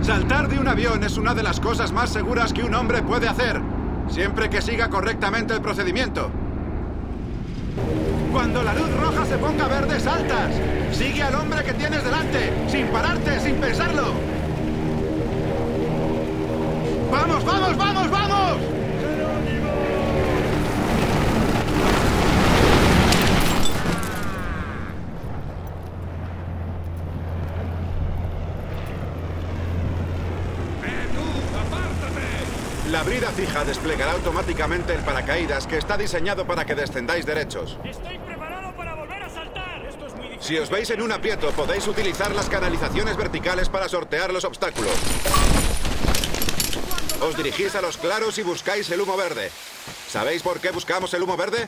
Saltar de un avión es una de las cosas más seguras que un hombre puede hacer, siempre que siga correctamente el procedimiento. Cuando la luz roja se ponga verde, saltas. Sigue al hombre que tienes delante, sin pararte, sin pensarlo. ¡Vamos, vamos, vamos, vamos! La brida fija desplegará automáticamente el paracaídas que está diseñado para que descendáis derechos. ¡Estoy preparado para volver a saltar! Esto es muy difícil. Si os veis en un aprieto, podéis utilizar las canalizaciones verticales para sortear los obstáculos. Os dirigís a los claros y buscáis el humo verde. ¿Sabéis por qué buscamos el humo verde?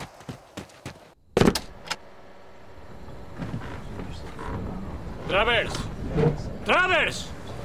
¡Travers! ¡Travers!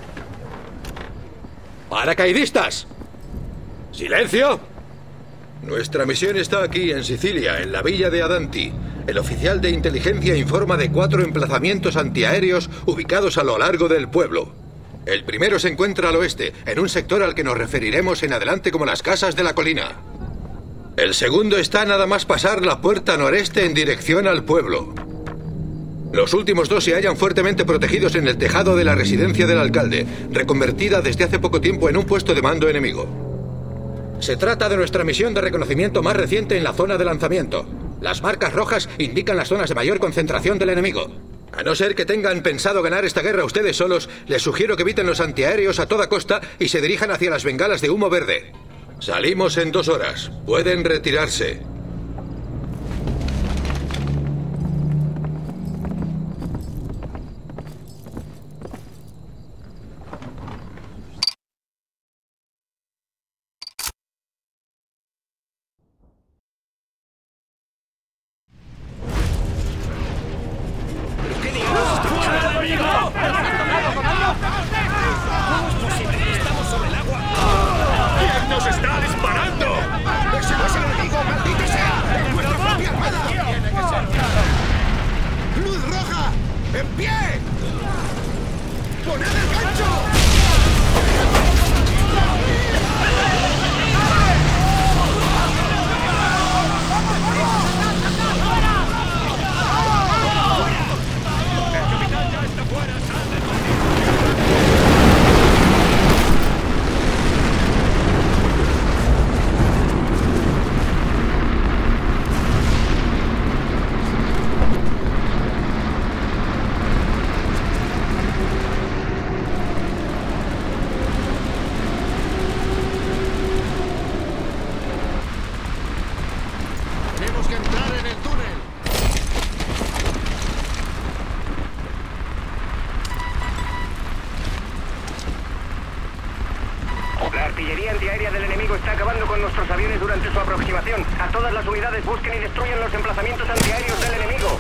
¡Paracaidistas! ¡Silencio! Nuestra misión está aquí, en Sicilia, en la villa de Adanti. El oficial de inteligencia informa de 4 emplazamientos antiaéreos ubicados a lo largo del pueblo. El primero se encuentra al oeste, en un sector al que nos referiremos en adelante como las casas de la colina. El segundo está nada más pasar la puerta noreste en dirección al pueblo. Los últimos 2 se hallan fuertemente protegidos en el tejado de la residencia del alcalde, reconvertida desde hace poco tiempo en un puesto de mando enemigo. Se trata de nuestra misión de reconocimiento más reciente en la zona de lanzamiento. Las marcas rojas indican las zonas de mayor concentración del enemigo. A no ser que tengan pensado ganar esta guerra ustedes solos, les sugiero que eviten los antiaéreos a toda costa y se dirijan hacia las bengalas de humo verde. Salimos en 2 horas. Pueden retirarse. ¡Nos está disparando! ¡Ese no es el enemigo! ¡Maldito sea! ¡Es nuestra propia armada! ¡Luz roja! ¡En pie! ¡Poned el gancho! Tenemos que entrar en el túnel. La artillería antiaérea del enemigo está acabando con nuestros aviones durante su aproximación. A todas las unidades busquen y destruyan los emplazamientos antiaéreos del enemigo.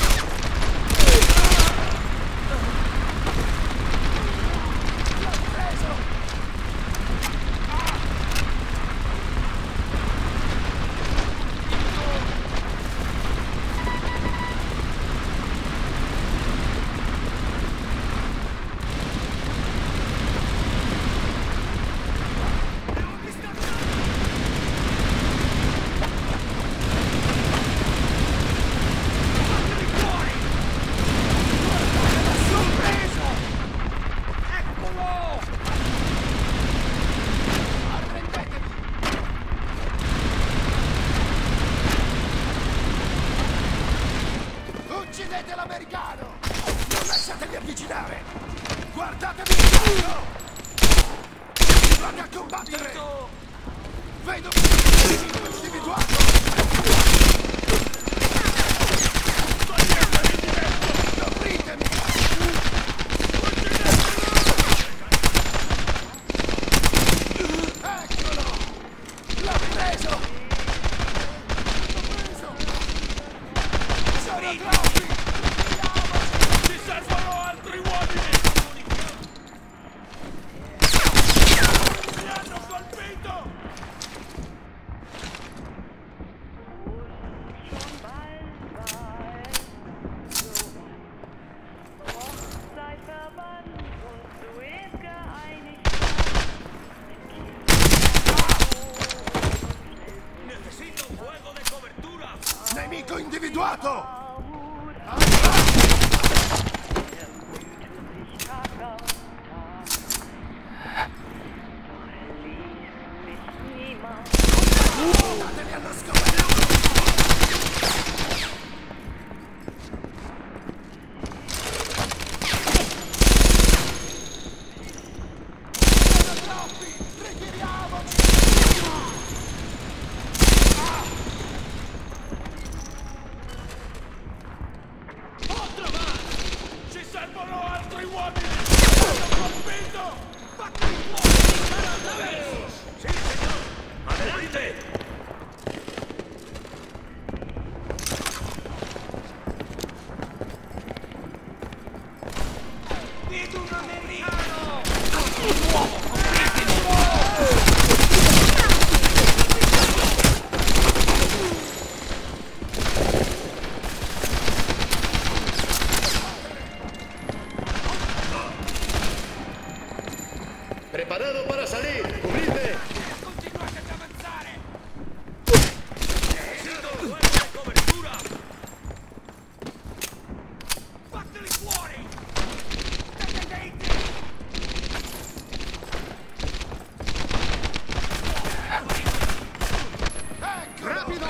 Uccidete l'americano! Non lasciatevi avvicinare! Guardatevi intorno! Continuate a combattere! Vedo individuato! Copritemi! Eccolo! L'ho preso! Sono troppi! Ci servono altri uomini! Mi hanno colpito! morto! ¡Preparado para salir! ¡Cubridme! Continuate ad avanzare! ¡Necesito fuego de cobertura! Fateli fuori! ¡Rápido!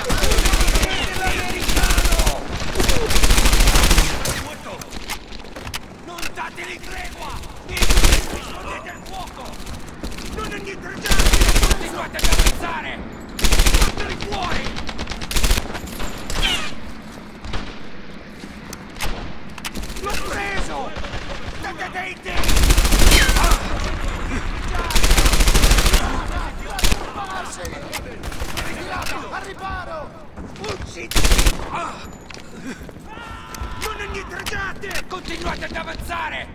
Non dateli tregua! Rispondete al fuoco! Non indietreggiate! Continuate ad avanzare! Fateli fuori! L'ho preso! Tagliate! ¡Al riparo! Non indietreggiate! Continuate ad avanzare!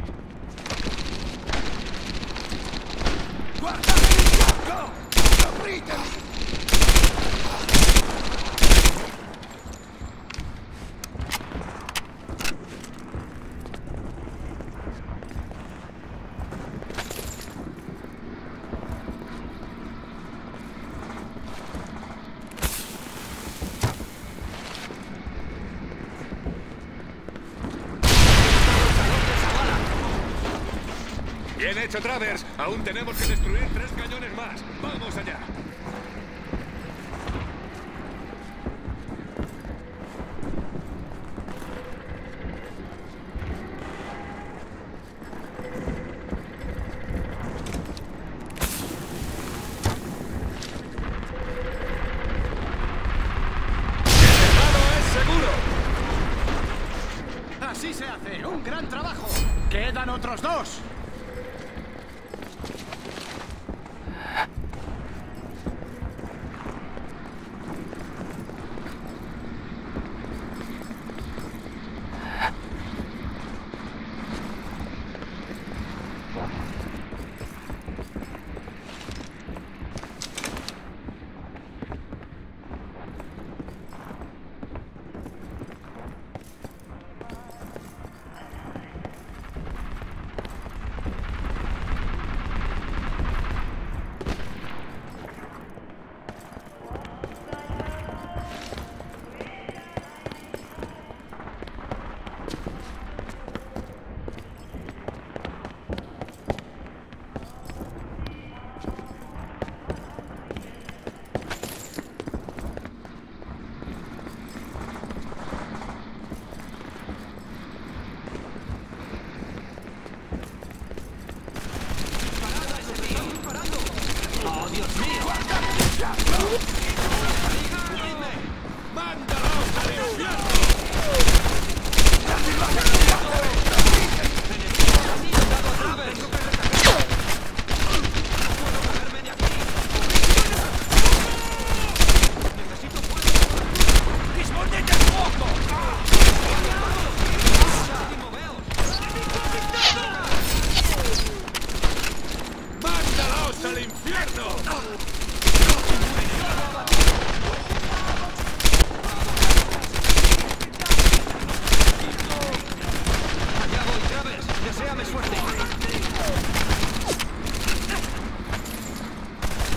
Guardate il gioco! Apritemi! Bien hecho, Travers. Aún tenemos que destruir 3 cañones más. ¡Vamos allá! ¡El tejado es seguro! Así se hace. ¡Un gran trabajo! ¡Quedan otros 2!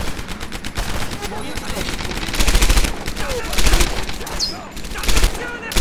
Attenzione!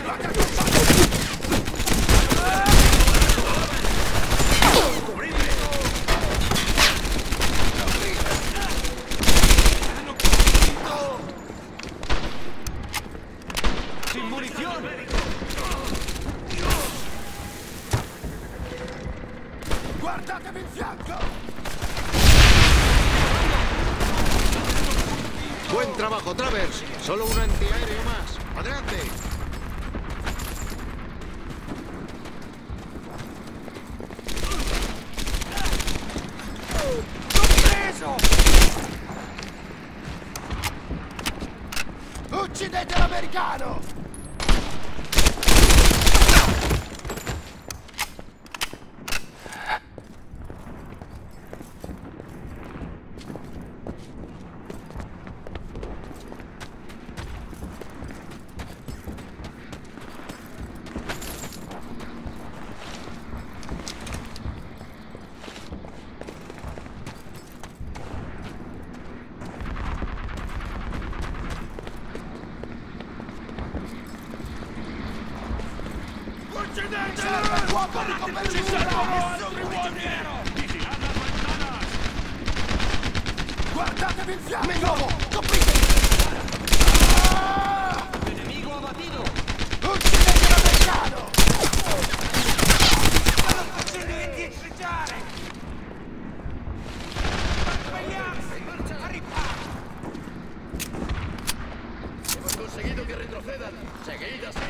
¡Sin munición! ¡Guardatevi in fianco! Buen trabajo, Travers. Solo un antiaéreo más. Adelante. ¡Preso! Uccidete l'americano! Serve fuoco di copertura! Guardatevi il fianco! Mi trovo! Copritevi! Nemico abbattuto! Uccidete l'americano! Non facendo indietreggiare! Svegliarsi! A riparo! Hemos conseguido que retrocedan. Seguid así.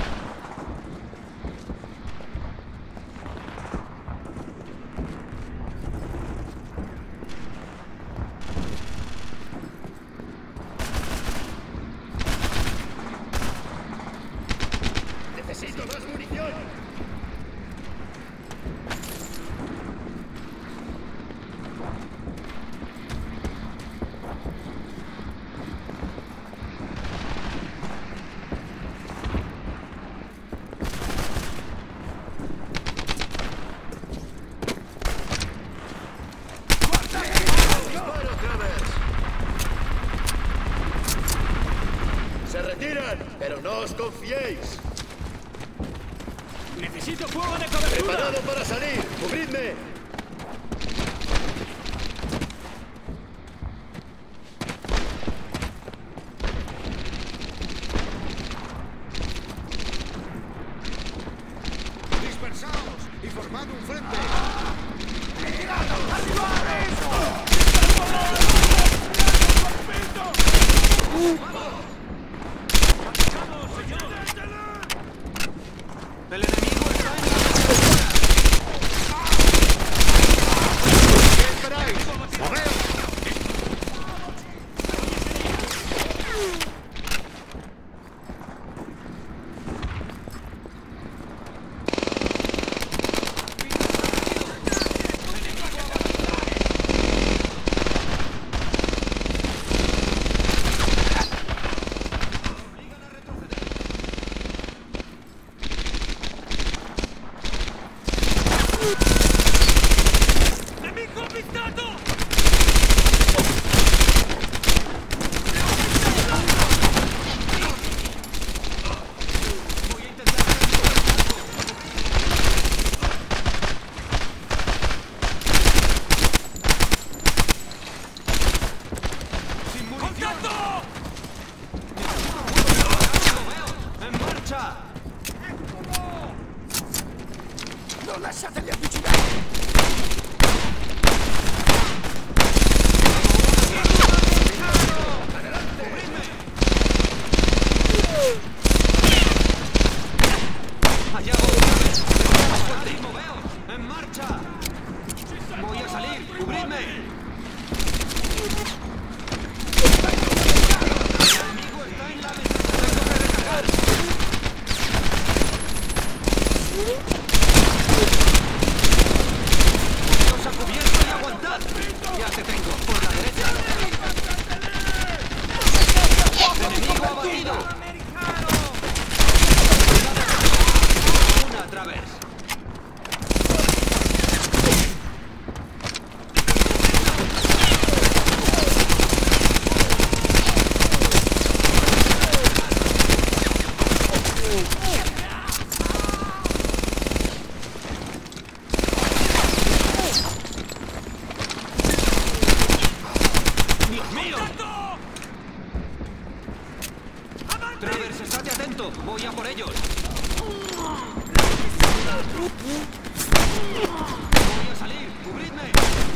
Necesito más munición. ¡Disparo, Travers! Se retiran, pero no os confiéis. ¡Necesito fuego de cobertura! ¡Preparado para salir! ¡Cubridme! ¡Dispersaos y formad un frente! ¡El enemigo está en ¿Qué esperáis? ¡Moveos! ¡Nemico avvistato! Voy a intentar... ¡Sin munición! ¡Contacto! ¡En marcha! ¡Non lasciateli avvicinare! ¡Allá voy! ¡Moveos! ¡En marcha! ¡Voy a salir! ¡Cubridme! ¡El enemigo está en la mesa! ¡Tengo que recargar! Voy a salir. ¡Cubridme!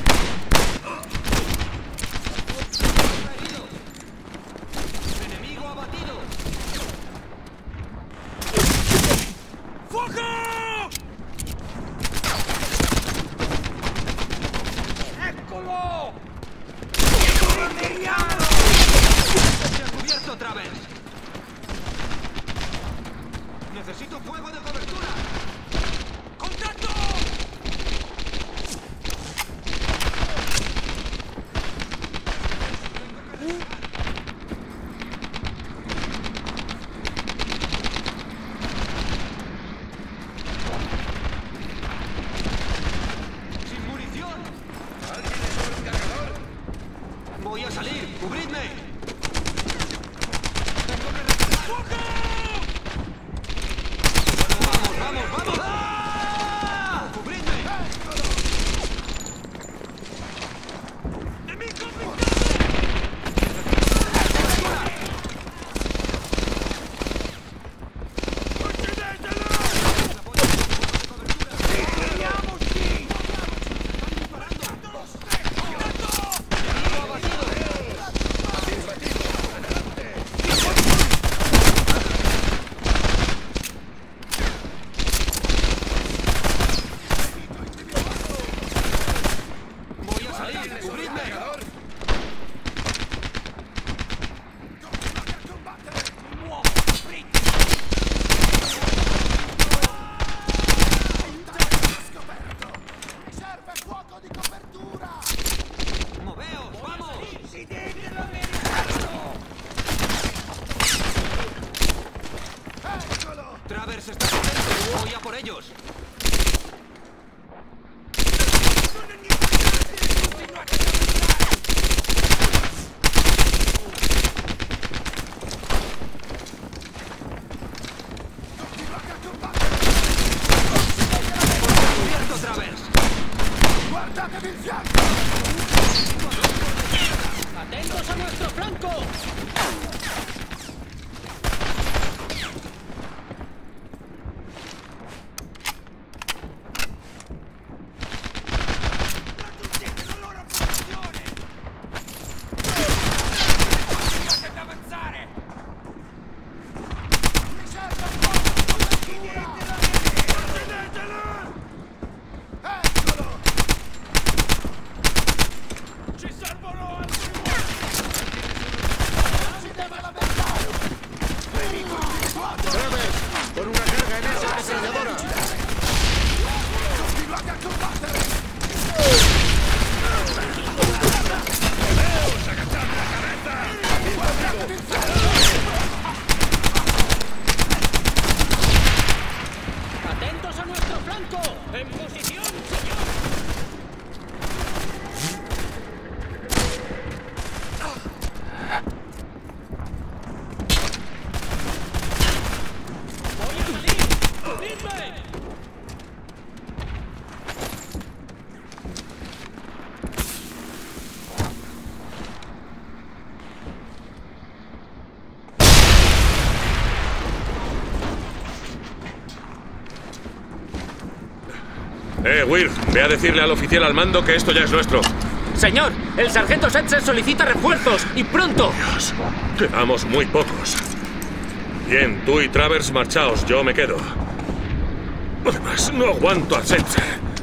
Herido. Enemigo abatido. ¡Fuego! ¡Écolo! ¡Se ha cubierto, Travers! ¡Necesito fuego de cobertura! ¡Contacto! ¡Sin munición! ¿Alguien le sobra un cargador? ¡Voy a salir! ¡Cubridme! ¡Vamos, vamos, vamos! ¡Ah! ¡Cubridme! ¡Voy a salir! ¡Cubridme! Serve fuoco di copertura! ¡Moveos! ¡Vamos! Travers está contento. Voy a por ellos. ¡Cubierto, Travers! Guardatevi il fianco! ¡Atentos a nuestro flanco! Serve fuoco di copertura! Eccolo! ¡Ci servono altri! Si deve lamentare! Nemico individuato! Travers, con una carga en esa ametralladora. Continuate a combattere! Guardatevi il fianco! ¡Atentos a nuestro flanco! ¡En posición, señor! ¡Voy a salir! ¡Cubridme! Will, ve a decirle al oficial al mando que esto ya es nuestro. Señor, el sargento Setzer solicita refuerzos y pronto. Dios, quedamos muy pocos. Bien, tú y Travers marchaos, yo me quedo. Además, no aguanto a Setzer.